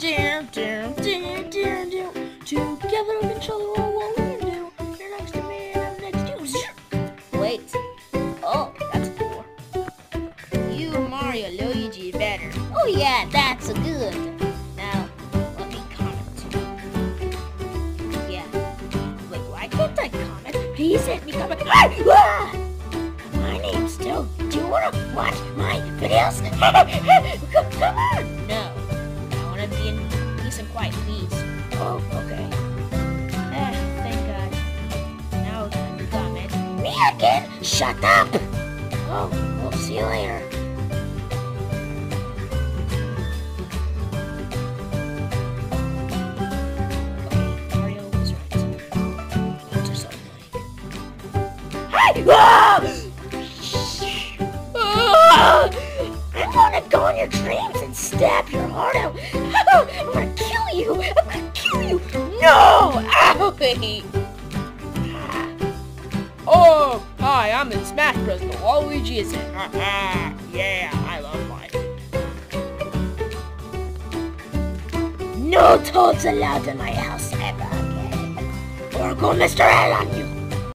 Together we can show the world what we can do. You're next to me and I'm next to you. Wait. Oh, that's cool. You, Mario, Luigi better. Oh yeah, that's good. Now, let me comment. Yeah. Wait, why can't I comment? Please let me comment. Ah! My name's still. Do you wanna watch my videos? Come on! No. I wanna be in peace and quiet, please. Oh, okay. Thank God. Now time to comment. Me again? Shut up! Oh, we'll see you later. Okay, Mario was right. That's just so annoying. Hey! I'm gonna go in your dreams and stab your heart out. I'm gonna kill you. I'm gonna kill you. No! Owie! Oh, hi, I'm in Smash Bros. But Waluigi isn't. Yeah, I love life. No toads allowed in my house ever again. Or go Mr. L on you.